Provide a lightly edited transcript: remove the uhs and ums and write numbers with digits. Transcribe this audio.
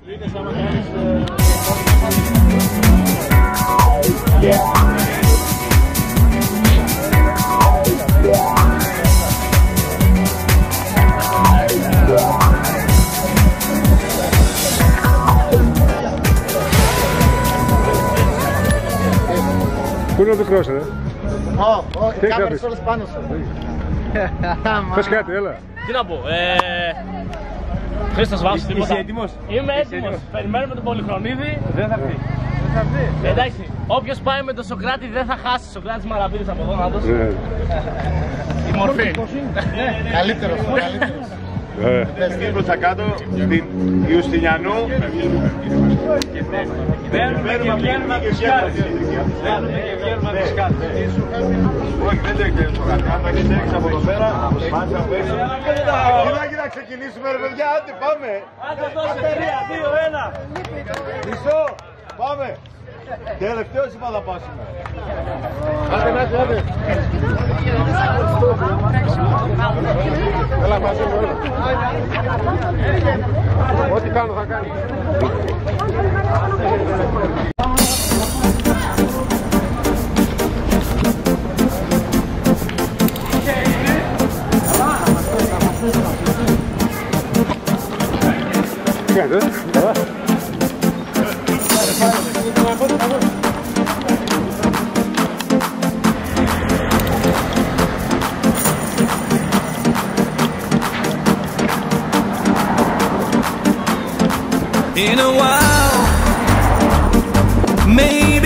Πού είναι ο μικρός, κάμερες όλες πάνω σου. Πες κάτι, έλα. Τι να πω, Χρήστος Βάσος, τίποτα. Είσαι έτοιμος? Είμαι έτοιμος. Περιμένουμε τον Πολυχρονίδη. Δεν θα έρθει. Εντάξει, όποιος πάει με τον Σοκράτη δεν θα χάσει. Σοκράτης Μαραβίδης από εδώ, να δώσει. Η μορφή. Καλύτερος. Προς τα κάτω, στην Ιουστινιανού. Μπαίνουμε και βγαίνουμε από τις κάρτες. Όχι, δεν το έχετε Σοκράτη. Αν το έχετε έξω από εδώ πέρα, μάτσα από έξω. Κοίτα, να ξεκινήσουμε ρε παιδιά, άντε πάμε. Άντε δώσε 3, 2, 1. Μισό, πάμε. Τελευταίος είπα θα πάσουμε. Άντε. Έλα μαζί μου, έλα. Ό,τι κάνω θα κάνει. Τι κάνετε, καλά. In a while, maybe